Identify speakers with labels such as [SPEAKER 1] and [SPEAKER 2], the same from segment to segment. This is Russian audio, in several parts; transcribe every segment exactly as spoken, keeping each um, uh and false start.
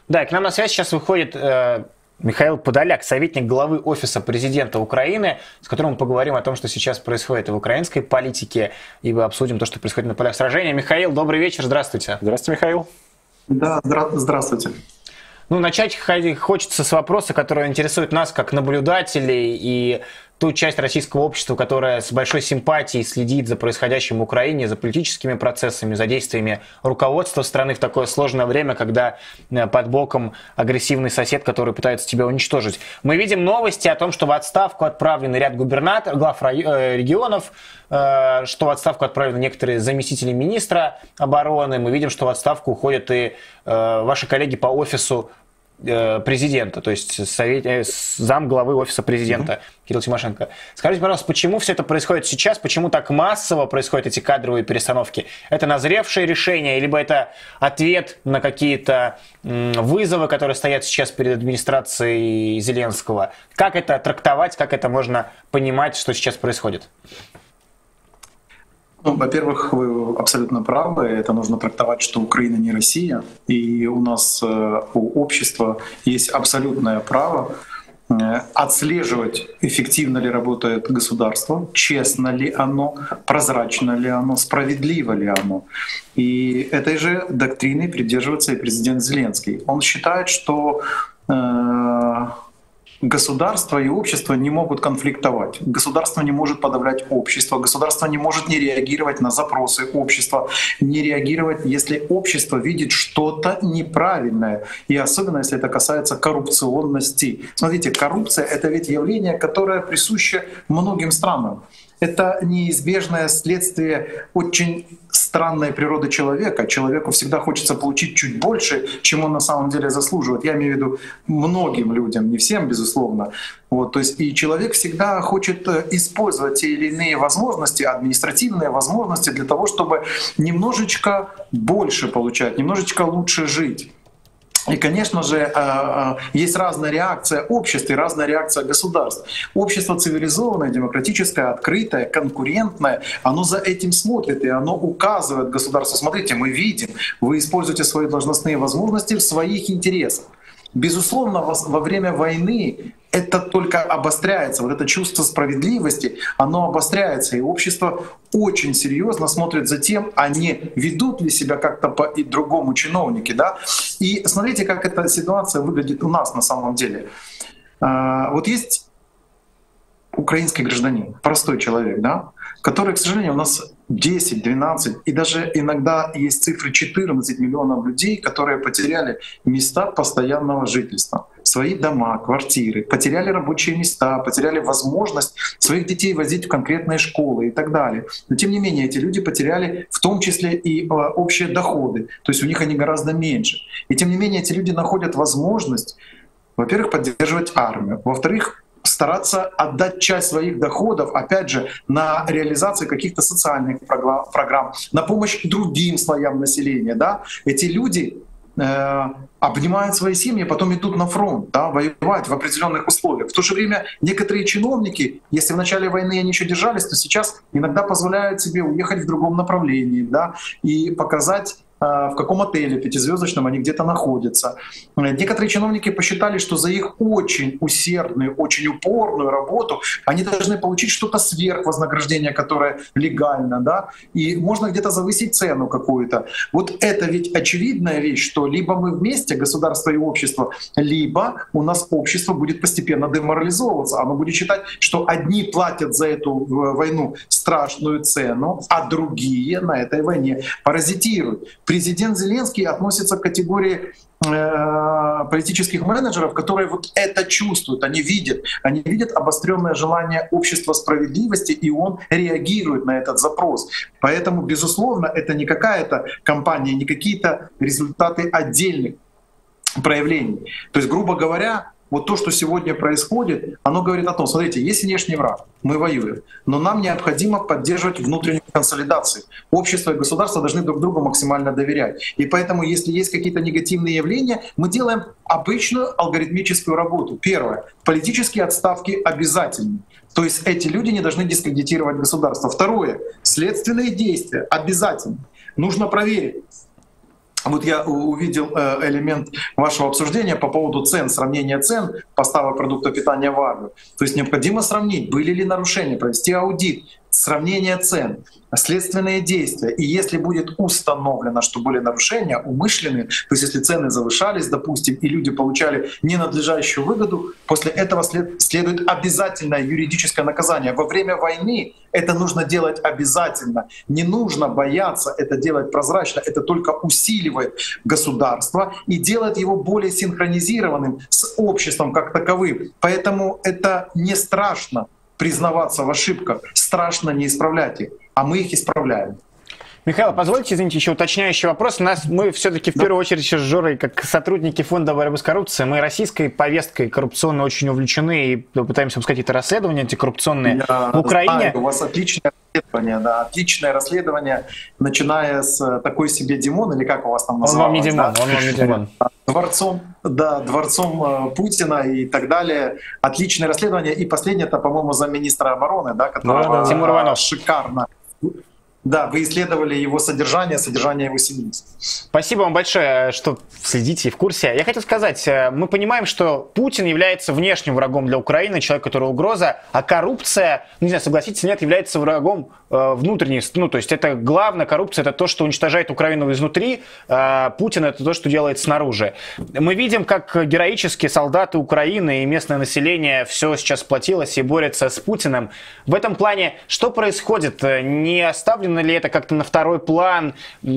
[SPEAKER 1] Да, к нам на связь сейчас выходит э, Михаил Подоляк, советник главы Офиса президента Украины, с которым мы поговорим о том, что сейчас происходит в украинской политике, и мы обсудим то, что происходит на полях сражения. Михаил, добрый вечер, здравствуйте.
[SPEAKER 2] Здравствуйте, Михаил.
[SPEAKER 3] Да, здра- здравствуйте.
[SPEAKER 1] Ну, начать хочется с вопроса, который интересует нас как наблюдателей и ту часть российского общества, которая с большой симпатией следит за происходящим в Украине, за политическими процессами, за действиями руководства страны в такое сложное время, когда под боком агрессивный сосед, который пытается тебя уничтожить. Мы видим новости о том, что в отставку отправлены ряд губернаторов, глав регионов, что в отставку отправлены некоторые заместители министра обороны. Мы видим, что в отставку уходят и ваши коллеги по офису президента, то есть совет, зам главы офиса президента mm-hmm. Кирилл Тимошенко. Скажите, пожалуйста, почему все это происходит сейчас, почему так массово происходят эти кадровые перестановки? Это назревшее решение, либо это ответ на какие-то вызовы, которые стоят сейчас перед администрацией Зеленского? Как это трактовать, как это можно понимать, что сейчас происходит?
[SPEAKER 3] Ну, во-первых, вы абсолютно правы. Это нужно трактовать, что Украина не Россия. И у нас, у общества, есть абсолютное право отслеживать, эффективно ли работает государство, честно ли оно, прозрачно ли оно, справедливо ли оно. И этой же доктрины придерживается и президент Зеленский. Он считает, что э, государство и общество не могут конфликтовать. Государство не может подавлять общество, государство не может не реагировать на запросы общества, не реагировать, если общество видит что-то неправильное. И особенно, если это касается коррупционности. Смотрите, коррупция — это ведь явление, которое присуще многим странам. Это неизбежное следствие очень странной природы человека. Человеку всегда хочется получить чуть больше, чем он на самом деле заслуживает. Я имею в виду многим людям, не всем, безусловно. Вот, то есть и человек всегда хочет использовать те или иные возможности, административные возможности для того, чтобы немножечко больше получать, немножечко лучше жить. И, конечно же, есть разная реакция общества и разная реакция государств. Общество цивилизованное, демократическое, открытое, конкурентное, оно за этим смотрит, и оно указывает государству: смотрите, мы видим, вы используете свои должностные возможности в своих интересах. Безусловно, во время войны это только обостряется. Вот это чувство справедливости, оно обостряется. И общество очень серьезно смотрит за тем, а не ведут ли себя как-то по-другому чиновники. Да? И смотрите, как эта ситуация выглядит у нас на самом деле. Вот есть украинский гражданин, простой человек, да, который, к сожалению, у нас десять, двенадцать и даже иногда есть цифры четырнадцать миллионов людей, которые потеряли места постоянного жительства, свои дома, квартиры, потеряли рабочие места, потеряли возможность своих детей возить в конкретные школы и так далее. Но тем не менее эти люди потеряли в том числе и общие доходы, то есть у них они гораздо меньше. И тем не менее эти люди находят возможность, во-первых, поддерживать армию, во-вторых, стараться отдать часть своих доходов, опять же, на реализацию каких-то социальных программ, на помощь другим слоям населения. Да? Эти люди э, обнимают свои семьи, потом идут на фронт, да, воевать в определенных условиях. В то же время некоторые чиновники, если в начале войны они еще держались, то сейчас иногда позволяют себе уехать в другом направлении, да, и показать, в каком отеле пятизвездочном они где-то находятся. Некоторые чиновники посчитали, что за их очень усердную, очень упорную работу они должны получить что-то сверх вознаграждения, которое легально, да, и можно где-то завысить цену какую-то. Вот это ведь очевидная вещь, что либо мы вместе, государство и общество, либо у нас общество будет постепенно деморализовываться. Оно будет считать, что одни платят за эту войну страшную цену, а другие на этой войне паразитируют. Президент Зеленский относится к категории э, политических менеджеров, которые вот это чувствуют, они видят, они видят обостренное желание общества справедливости, и он реагирует на этот запрос. Поэтому, безусловно, это не какая-то кампания, не какие-то результаты отдельных проявлений. То есть, грубо говоря, вот то, что сегодня происходит, оно говорит о том, смотрите, есть внешний враг, мы воюем, но нам необходимо поддерживать внутреннюю консолидацию. Общество и государство должны друг другу максимально доверять. И поэтому, если есть какие-то негативные явления, мы делаем обычную алгоритмическую работу. Первое. Политические отставки обязательны. То есть эти люди не должны дискредитировать государство. Второе. Следственные действия обязательны. Нужно проверить, Вот я увидел элемент вашего обсуждения по поводу цен, сравнения цен поставок продуктов питания в армию. То есть необходимо сравнить, были ли нарушения, провести аудит, сравнение цен, следственные действия. И если будет установлено, что были нарушения умышленные, то есть если цены завышались, допустим, и люди получали ненадлежащую выгоду, после этого след, следует обязательное юридическое наказание. Во время войны это нужно делать обязательно. Не нужно бояться это делать прозрачно. Это только усиливает государство и делает его более синхронизированным с обществом как таковым. Поэтому это не страшно признаваться в ошибках, страшно не исправлять их, а мы их исправляем.
[SPEAKER 1] Михаил, позвольте, извините, еще уточняющий вопрос. Нас, мы все-таки в да. первую очередь с Жорой, как сотрудники Фонда борьбы с коррупцией, мы российской повесткой коррупционной очень увлечены и пытаемся сказать, какие-то расследования антикоррупционные
[SPEAKER 3] Я
[SPEAKER 1] в Украине.
[SPEAKER 3] Знаю, у вас отличное расследование, да, отличное расследование, начиная с такой себе Димон, или как у вас там называлось?
[SPEAKER 1] Он вам не Димон, да? он вам не Димон.
[SPEAKER 3] Дворцом, да, дворцом Путина и так далее. Отличное расследование. И последнее, это, по-моему, замминистра обороны, да, которого
[SPEAKER 1] да, Тимур Иванов.
[SPEAKER 3] Шикарно. Да, вы исследовали его содержание, содержание его семьи.
[SPEAKER 1] Спасибо вам большое, что следите и в курсе. Я хотел сказать, мы понимаем, что Путин является внешним врагом для Украины, человек, который угроза, а коррупция, ну, не знаю, согласитесь, нет, является врагом э, внутренней. Ну, то есть это главная коррупция, это то, что уничтожает Украину изнутри, э, Путин это то, что делает снаружи. Мы видим, как героически солдаты Украины и местное население все сейчас сплотилось и борется с Путиным. В этом плане что происходит? Не оставлено ли это как-то на второй план,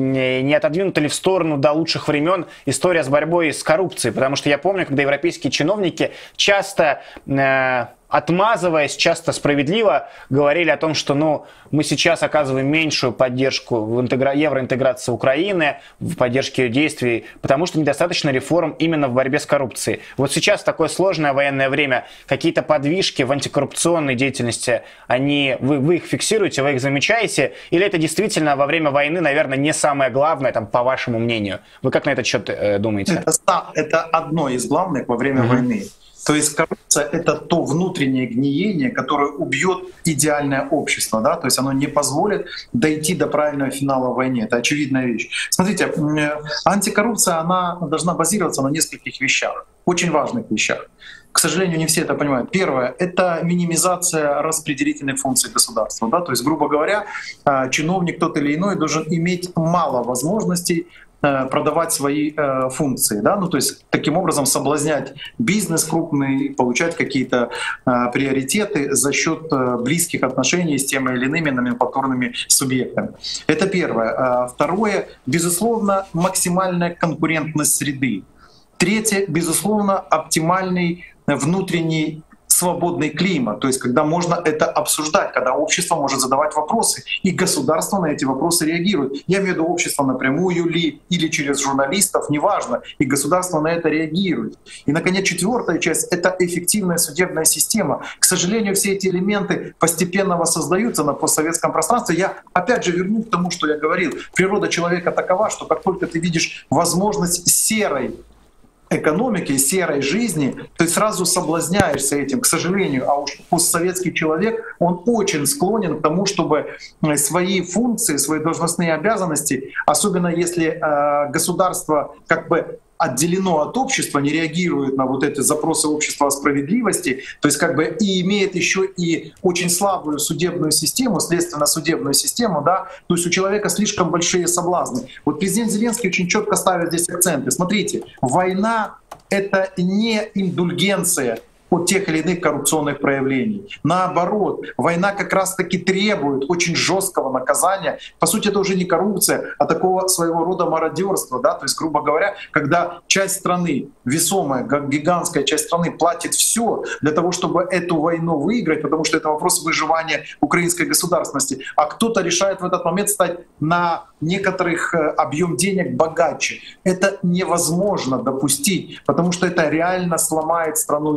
[SPEAKER 1] не отодвинуто ли в сторону до лучших времен история с борьбой с коррупцией? Потому что я помню, когда европейские чиновники часто, э, отмазываясь, часто справедливо говорили о том, что ну, мы сейчас оказываем меньшую поддержку в интегра... евроинтеграции Украины, в поддержке ее действий, потому что недостаточно реформ именно в борьбе с коррупцией. Вот сейчас такое сложное военное время, какие-то подвижки в антикоррупционной деятельности, они, вы, вы их фиксируете, вы их замечаете, или это действительно во время войны, наверное, не самое главное, там, по вашему мнению? Вы как на этот счет э, думаете?
[SPEAKER 3] Это, это одно из главных во время mm-hmm. войны. То есть коррупция — это то внутреннее гниение, которое убьет идеальное общество, да? То есть оно не позволит дойти до правильного финала в войне. Это очевидная вещь. Смотрите, антикоррупция, она должна базироваться на нескольких вещах, очень важных вещах. К сожалению, не все это понимают. Первое — это минимизация распределительных функций государства. Да? То есть, грубо говоря, чиновник тот или иной должен иметь мало возможностей продавать свои э, функции, да, ну то есть таким образом соблазнять бизнес крупный, получать какие-то э, приоритеты за счет э, близких отношений с теми или иными номенклатурными субъектами. Это первое. А второе, безусловно, максимальная конкурентность среды. Третье, безусловно, оптимальный внутренний свободный климат, то есть когда можно это обсуждать, когда общество может задавать вопросы, и государство на эти вопросы реагирует. Я имею в виду общество напрямую ли, или через журналистов, неважно, и государство на это реагирует. И, наконец, четвертая часть — это эффективная судебная система. К сожалению, все эти элементы постепенно воссоздаются на постсоветском пространстве. Я опять же вернусь к тому, что я говорил. Природа человека такова, что как только ты видишь возможность серой экономики, серой жизни, ты сразу соблазняешься этим, к сожалению. А уж постсоветский человек, он очень склонен к тому, чтобы свои функции, свои должностные обязанности, особенно если э, государство как бы отделено от общества, не реагирует на вот эти запросы общества о справедливости, то есть как бы и имеет еще и очень слабую судебную систему, следственно-судебную систему, да, то есть у человека слишком большие соблазны. Вот президент Зеленский очень четко ставит здесь акценты. Смотрите, война — это не индульгенция от тех или иных коррупционных проявлений. Наоборот, война как раз-таки требует очень жесткого наказания. По сути, это уже не коррупция, а такого своего рода мародерство. Да? То есть, грубо говоря, когда часть страны, весомая, гигантская часть страны платит все для того, чтобы эту войну выиграть, потому что это вопрос выживания украинской государственности, а кто-то решает в этот момент стать на некоторых объем денег богаче. Это невозможно допустить, потому что это реально сломает страну изнутри.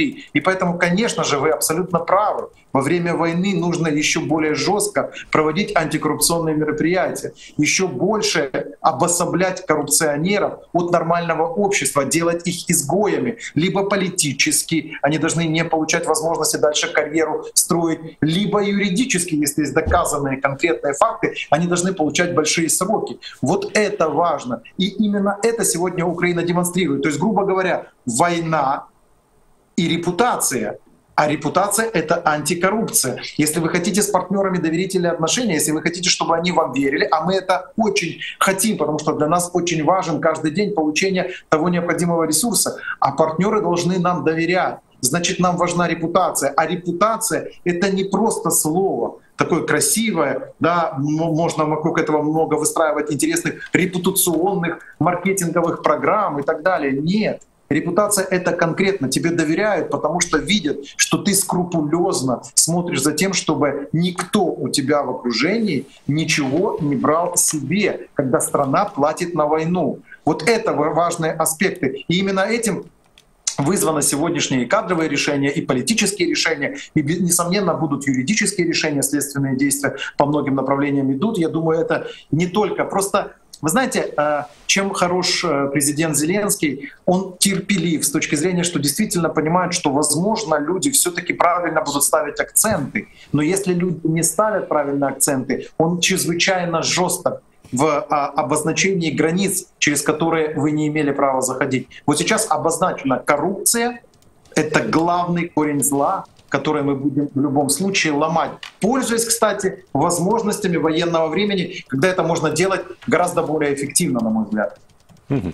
[SPEAKER 3] изнутри. И поэтому, конечно же, вы абсолютно правы. Во время войны нужно еще более жестко проводить антикоррупционные мероприятия, еще больше обособлять коррупционеров от нормального общества, делать их изгоями, либо политически, они должны не получать возможности дальше карьеру строить, либо юридически, если есть доказанные конкретные факты, они должны получать большие сроки. Вот это важно. И именно это сегодня Украина демонстрирует. То есть, грубо говоря, война и репутация. А репутация — это антикоррупция. Если вы хотите с партнерами доверительные отношения, если вы хотите, чтобы они вам верили, а мы это очень хотим, потому что для нас очень важен каждый день получение того необходимого ресурса, а партнеры должны нам доверять. Значит, нам важна репутация. А репутация — это не просто слово, такое красивое, да, можно вокруг этого много выстраивать интересных репутационных маркетинговых программ и так далее. Нет. Репутация — это конкретно. Тебе доверяют, потому что видят, что ты скрупулезно смотришь за тем, чтобы никто у тебя в окружении ничего не брал себе, когда страна платит на войну. Вот это важные аспекты. И именно этим вызвано сегодняшние и кадровые решения, и политические решения, и, несомненно, будут юридические решения, следственные действия по многим направлениям идут. Я думаю, это не только просто... Вы знаете, чем хорош президент Зеленский, он терпелив с точки зрения, что действительно понимает, что, возможно, люди все-таки правильно будут ставить акценты. Но если люди не ставят правильные акценты, он чрезвычайно жесток в обозначении границ, через которые вы не имели права заходить. Вот сейчас обозначена коррупция — это главный корень зла, которые мы будем в любом случае ломать, пользуясь, кстати, возможностями военного времени, когда это можно делать гораздо более эффективно, на мой взгляд.
[SPEAKER 2] Угу.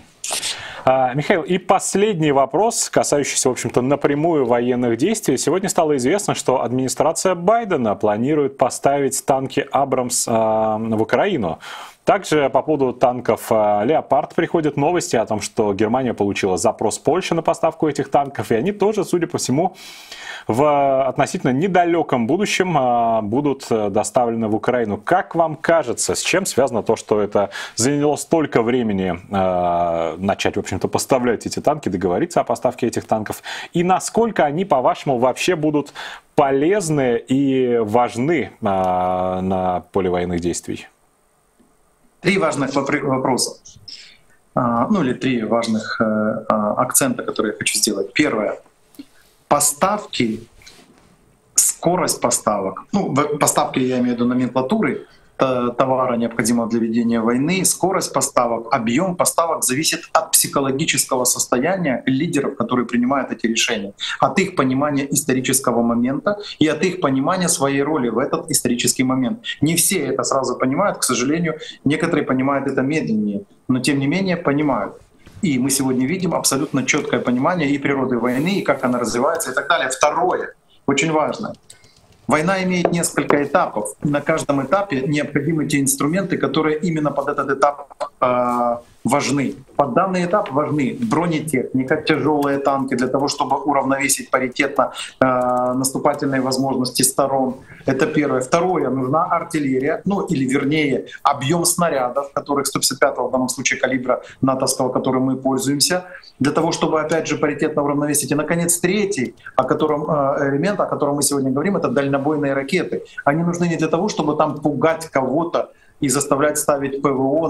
[SPEAKER 2] А, Михаил, и последний вопрос, касающийся, в общем-то, напрямую военных действий. Сегодня стало известно, что администрация Байдена планирует поставить танки «Абрамс» а, в Украину. Также по поводу танков «Леопард» приходят новости о том, что Германия получила запрос Польши на поставку этих танков, и они тоже, судя по всему, в относительно недалеком будущем будут доставлены в Украину. Как вам кажется, с чем связано то, что это заняло столько времени начать, в общем-то, поставлять эти танки, договориться о поставке этих танков, и насколько они, по-вашему, вообще будут полезны и важны на поле военных действий?
[SPEAKER 3] Три важных вопроса, ну или три важных акцента, которые я хочу сделать. Первое. Поставки, скорость поставок, ну, поставки я имею в виду номенклатуры товара, необходимого для ведения войны, скорость поставок, объем поставок зависит от психологического состояния лидеров, которые принимают эти решения, от их понимания исторического момента и от их понимания своей роли в этот исторический момент. Не все это сразу понимают, к сожалению, некоторые понимают это медленнее, но тем не менее понимают. И мы сегодня видим абсолютно четкое понимание и природы войны, и как она развивается, и так далее. Второе, очень важно. Война имеет несколько этапов. На каждом этапе необходимы те инструменты, которые именно под этот этап э, важны. Под данный этап важны бронетехника, тяжелые танки для того, чтобы уравновесить паритетно э, наступательные возможности сторон. Это первое. Второе, нужна артиллерия, ну или вернее объем снарядов, которых сто пятьдесят пятого в данном случае калибра натовского, которым мы пользуемся, для того, чтобы опять же паритетно уравновесить. И, наконец, третий о котором, э, элемент, о котором мы сегодня говорим, это дальнобойные ракеты. Они нужны не для того, чтобы там пугать кого-то и заставлять ставить ПВО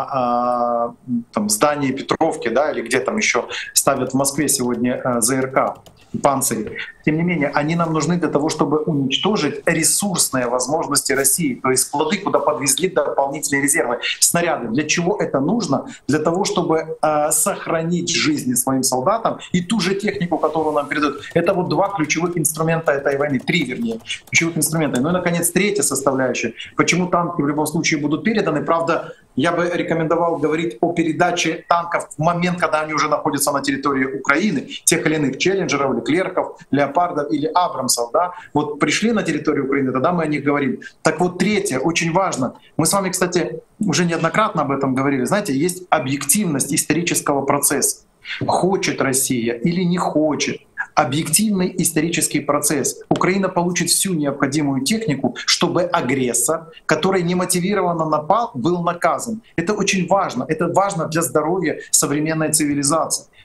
[SPEAKER 3] на э, там, здании Петровки, да, или где там еще ставят в Москве сегодня э, ЗРК, панцири. Тем не менее, они нам нужны для того, чтобы уничтожить ресурсные возможности России, то есть склады, куда подвезли дополнительные резервы, снаряды. Для чего это нужно? Для того, чтобы э, сохранить жизни своим солдатам и ту же технику, которую нам передают. Это вот два ключевых инструмента этой войны, три, вернее, ключевых инструмента. Ну и, наконец, третья составляющая. Почему танки в любом случае будут переданы? Правда, я бы рекомендовал говорить о передаче танков в момент, когда они уже находятся на территории Украины, тех или иных челленджеров, Леклерков, Леопардов или Абрамсов. Да? Вот пришли на территорию Украины, тогда мы о них говорим. Так вот, третье, очень важно. Мы с вами, кстати, уже неоднократно об этом говорили. Знаете, есть объективность исторического процесса. Хочет Россия или не хочет. Объективный исторический процесс. Украина получит всю необходимую технику, чтобы агрессор, который немотивированно напал, был наказан. Это очень важно. Это важно для здоровья современной цивилизации.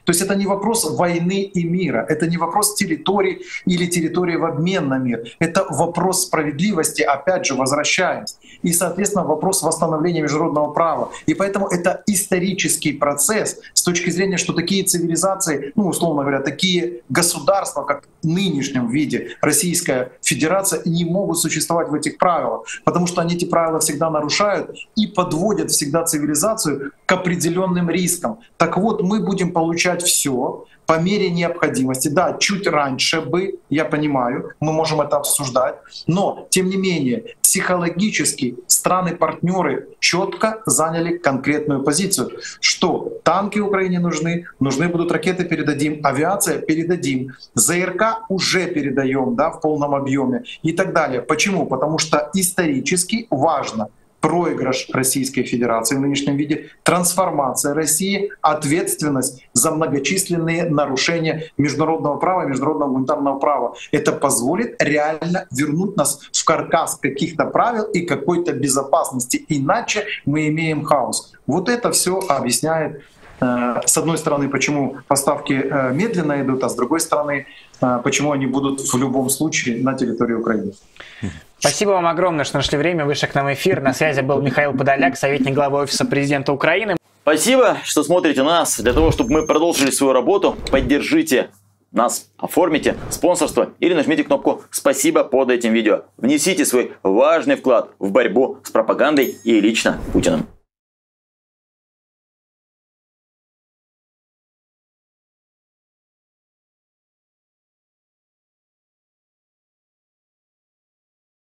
[SPEAKER 3] То есть это не вопрос войны и мира, это не вопрос территории или территории в обмен на мир. Это вопрос справедливости, опять же, возвращаясь. И, соответственно, вопрос восстановления международного права. И поэтому это исторический процесс с точки зрения, что такие цивилизации, ну, условно говоря, такие государства, как в нынешнем виде Российская Федерация, не могут существовать в этих правилах, потому что они эти правила всегда нарушают и подводят всегда цивилизацию к определенным рискам. Так вот, мы будем получать все по мере необходимости. Да, чуть раньше бы, я понимаю, мы можем это обсуждать, но, тем не менее, психологически страны-партнеры четко заняли конкретную позицию, что танки Украине нужны, нужны будут ракеты, передадим, авиация передадим, ЗРК уже передаем, да, в полном объеме и так далее. Почему? Потому что исторически важно проигрыш Российской Федерации в нынешнем виде, трансформация России, ответственность за многочисленные нарушения международного права, международного гуманитарного права. Это позволит реально вернуть нас в каркас каких-то правил и какой-то безопасности. Иначе мы имеем хаос. Вот это все объясняет, с одной стороны, почему поставки медленно идут, а с другой стороны, почему они будут в любом случае на территории Украины.
[SPEAKER 1] Спасибо вам огромное, что нашли время, вышли к нам в эфир. На связи был Михаил Подоляк, советник главы Офиса Президента Украины.
[SPEAKER 4] Спасибо, что смотрите нас. Для того, чтобы мы продолжили свою работу, поддержите нас, оформите спонсорство или нажмите кнопку «Спасибо» под этим видео. Внесите свой важный вклад в борьбу с пропагандой и лично Путиным.